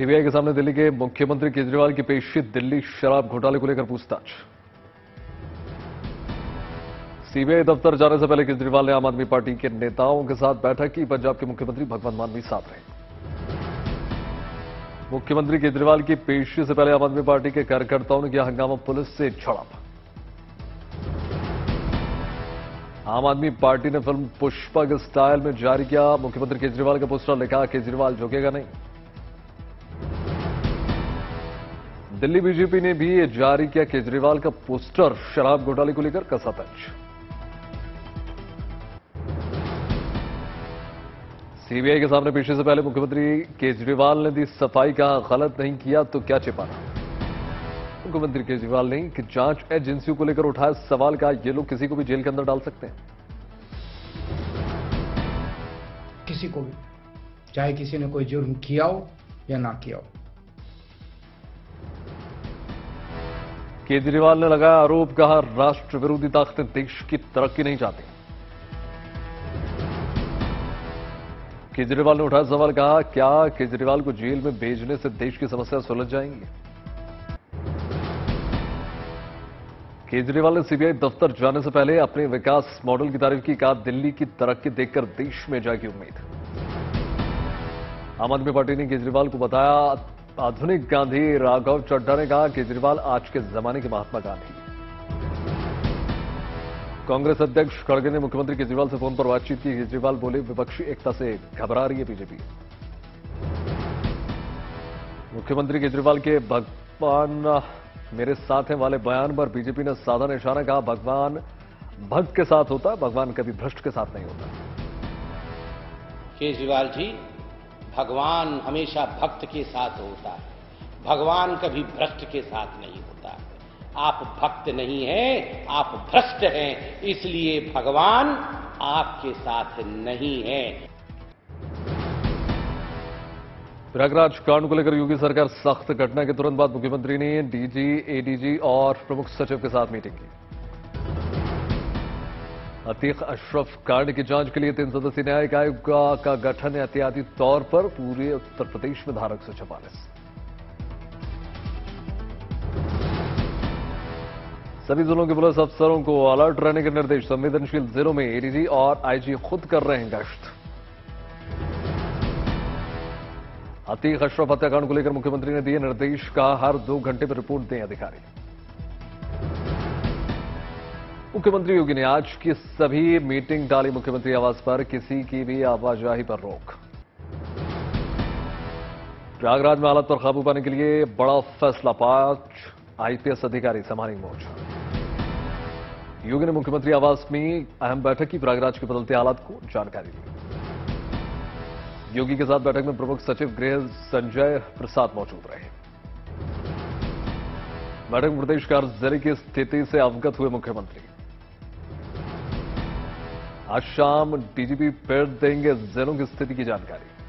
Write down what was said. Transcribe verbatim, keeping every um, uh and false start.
CBI के सामने दिल्ली के मुख्यमंत्री केजरीवाल की पेशी। दिल्ली शराब घोटाले को लेकर पूछताछ। सीबीआई दफ्तर जाने से पहले केजरीवाल ने आम आदमी पार्टी के नेताओं के साथ बैठक की। पंजाब के मुख्यमंत्री भगवंत मान भी साथ रहे। मुख्यमंत्री केजरीवाल की पेशी से पहले आम आदमी पार्टी के कार्यकर्ताओं ने किया हंगामा, पुलिस से झड़प। आम आदमी पार्टी ने फिल्म पुष्पा के स्टाइल में जारी किया मुख्यमंत्री केजरीवाल का पोस्टर, लिखा केजरीवाल झुकेगा नहीं। दिल्ली बीजेपी ने भी जारी किया केजरीवाल का पोस्टर, शराब घोटाले को लेकर कसा तंज। सीबीआई के सामने पेशी से पहले मुख्यमंत्री केजरीवाल ने दी सफाई, कहा गलत नहीं किया तो क्या छिपाना। मुख्यमंत्री केजरीवाल ने कि जांच एजेंसियों को लेकर उठाया सवाल, कहा ये लोग किसी को भी जेल के अंदर डाल सकते हैं। किसी को भी, चाहे किसी ने कोई जुर्म किया हो या ना किया हो। केजरीवाल ने लगाया आरोप, कहा राष्ट्र विरोधी ताकतें देश की तरक्की नहीं चाहती। केजरीवाल ने उठाया सवाल, कहा क्या केजरीवाल को जेल में भेजने से देश की समस्या सुलझ जाएंगी। केजरीवाल ने सीबीआई दफ्तर जाने से पहले अपने विकास मॉडल की तारीफ की, कहा दिल्ली की तरक्की देखकर देश में जागी उम्मीद। आम आदमी पार्टी ने केजरीवाल को बताया आधुनिक गांधी। राघव चड्ढा ने कहा केजरीवाल आज के जमाने के महात्मा गांधी। कांग्रेस अध्यक्ष खड़गे ने मुख्यमंत्री केजरीवाल से फोन पर बातचीत की। केजरीवाल बोले विपक्षी एकता से घबरा रही है बीजेपी। मुख्यमंत्री केजरीवाल के भगवान मेरे साथ हैं वाले बयान पर बीजेपी ने साधा निशाना, कहा भगवान भक्त के साथ होता है, भगवान कभी भ्रष्ट के साथ नहीं होता। केजरीवाल जी, भगवान हमेशा भक्त के साथ होता है, भगवान कभी भ्रष्ट के साथ नहीं होता है। आप भक्त नहीं हैं, आप भ्रष्ट हैं, इसलिए भगवान आपके साथ नहीं है। प्रयागराज कांड को लेकर योगी सरकार सख्त। घटना के तुरंत बाद मुख्यमंत्री ने डीजी, एडीजी और प्रमुख सचिव के साथ मीटिंग की। अतीक अशरफ कांड की जांच के लिए तीन सदस्यीय न्यायिक आयोग का गठन, एहतियाती तौर पर पूरे उत्तर प्रदेश में धारा एक सौ चवालीस। सभी जिलों के पुलिस अफसरों को अलर्ट रहने के निर्देश। संवेदनशील जिलों में एडीजी और आईजी खुद कर रहे हैं गश्त। अतीक अशरफ हत्याकांड को लेकर मुख्यमंत्री ने दिए निर्देश, कहा हर दो घंटे में रिपोर्ट दें अधिकारी। मुख्यमंत्री योगी ने आज की सभी मीटिंग टाली। मुख्यमंत्री आवास पर किसी की भी आवाजाही पर रोक। प्रयागराज में हालत पर काबू पाने के लिए बड़ा फैसला, पांच आईपीएस अधिकारी संभालेंगे मोर्चा। योगी ने मुख्यमंत्री आवास में अहम बैठक की। प्रयागराज के बदलते हालात को जानकारी दी। योगी के साथ बैठक में प्रमुख सचिव गृह संजय प्रसाद मौजूद रहे। बैठक में प्रदेश के हर जिले की स्थिति से अवगत हुए मुख्यमंत्री। आज शाम डीजीपी फिर देंगे जिलों की स्थिति की जानकारी।